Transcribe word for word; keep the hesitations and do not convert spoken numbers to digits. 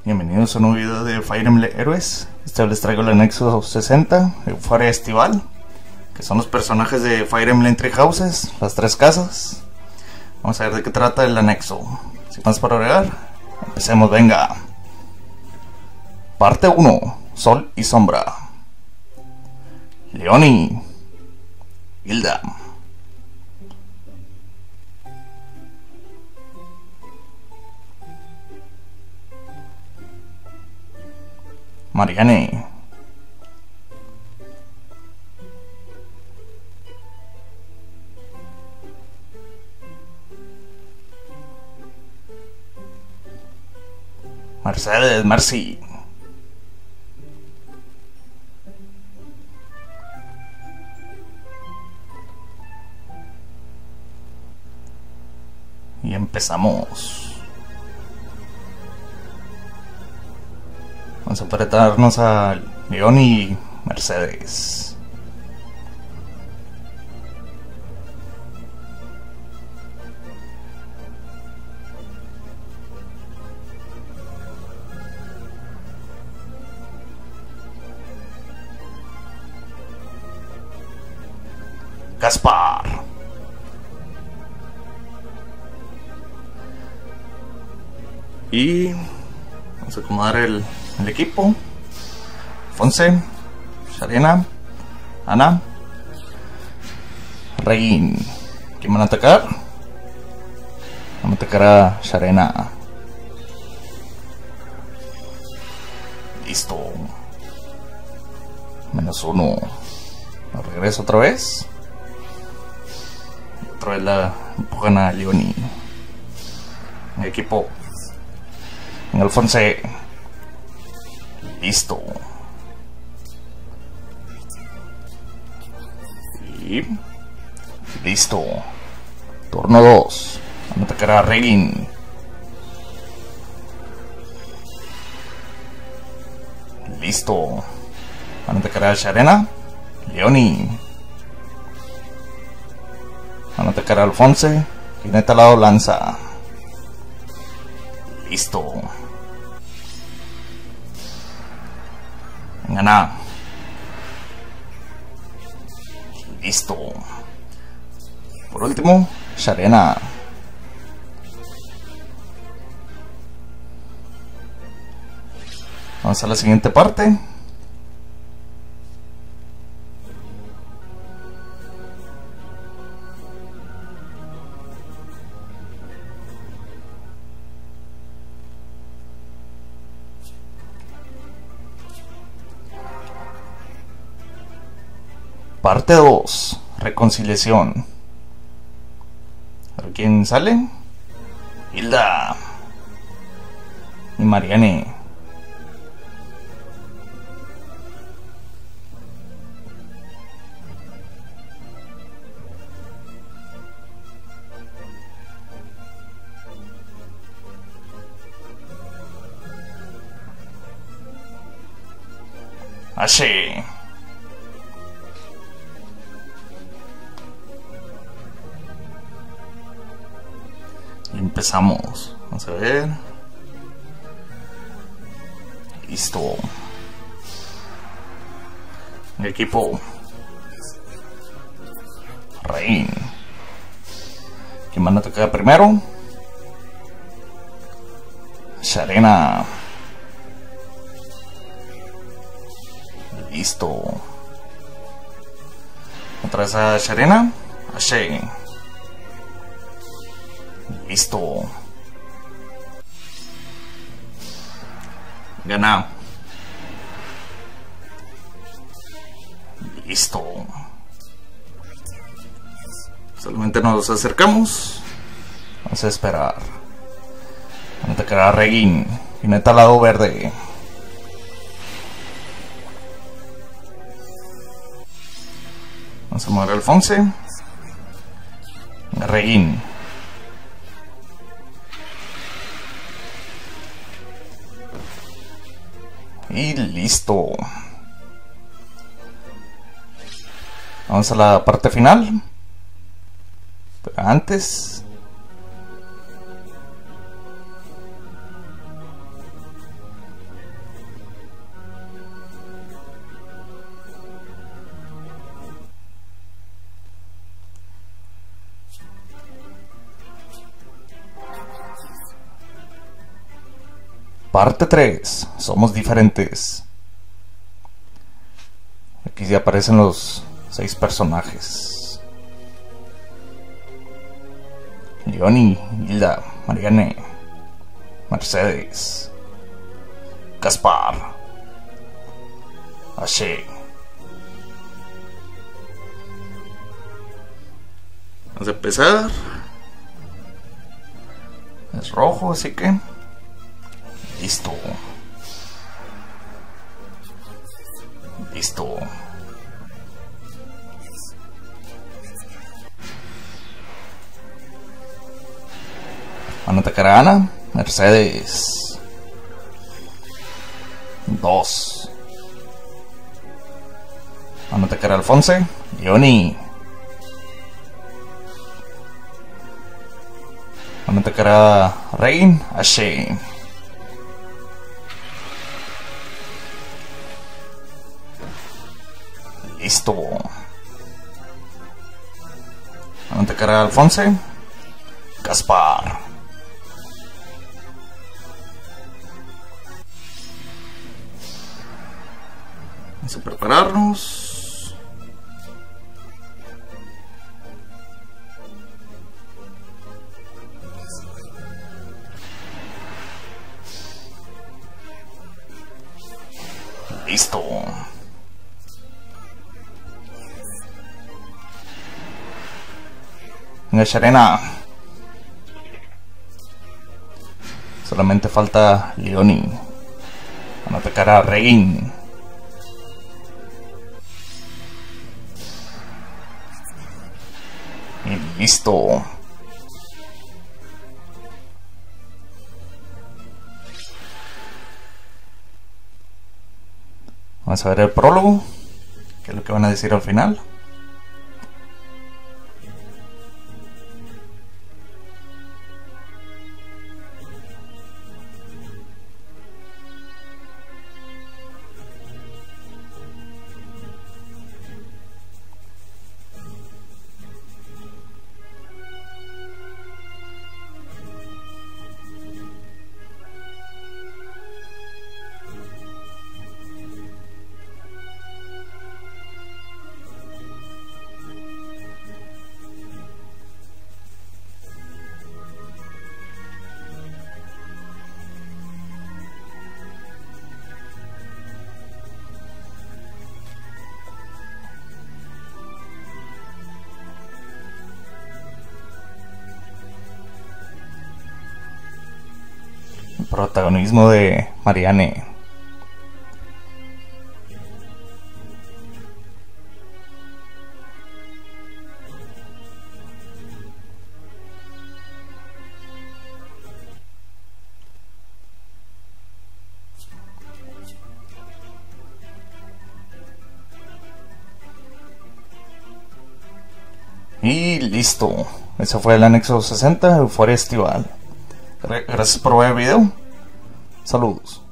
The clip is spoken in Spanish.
Bienvenidos a un nuevo video de Fire Emblem Heroes. Esta vez les traigo el Nexus sesenta, Euforia Estival, que son los personajes de Fire Emblem Three Houses, las tres casas. Vamos a ver de qué trata el anexo. Sin más para agregar, empecemos, venga. Parte uno, Sol y Sombra. Leonie, Hilda, Marianne, Mercedes, Mercy, y empezamos. Vamos a enfrentarnos a León y Mercedes. Gaspar. Y vamos a acomodar el, el equipo. Fonse, Sharena, Ana, Regin. ¿Quién van a atacar? Vamos a atacar a Sharena. Listo. Menos uno. ¿Me regreso otra vez? Otra vez la empujan a Leonie. El equipo. En Alfonse. Listo. Y listo. Turno dos. Vamos a atacar a Regin. Listo. Vamos a atacar a Sharena. Leonie. Vamos a atacar a Alfonse. Jinete al lado lanza. Listo. Gana. Listo. Por último, Sharena. Vamos a la siguiente parte. Parte dos, reconciliación. A ver quién sale. Hilda y Marianne. Así. Y empezamos. Vamos a ver. Listo. El equipo. Rein. ¿Quién van a tocar primero? Sharena. Listo. Otra vez a Sharena. Así. Listo. Gana. Listo. Solamente nos acercamos. Vamos a esperar. Vamos a atacar a Regin. Jinete al lado verde. Vamos a mover a Alfonse. Regin. Y listo. Vamos a la parte final. Pero antes Parte tres. Somos diferentes. Aquí ya aparecen los seis personajes. Leoni, Hilda, Marianne, Mercedes, Gaspar, Ashe. Vamos a empezar. Es rojo, así que listo. Listo. Van a atacar a Ana, Mercedes. Dos. Van a atacar a Alfonse, Leoni. Van a atacar a Rain, Ashe. Listo. Van a atacar a Alfonse, Gaspar. Vamos a prepararnos. Listo. Venga, Sharena. Solamente falta Leoni. Van a atacar a Rein. Y listo. Vamos a ver el prólogo, que es lo que van a decir al final. Protagonismo de Marianne. Y listo. Ese fue el anexo sesenta de Euphoria Estival. Gracias por ver el video. Saludos.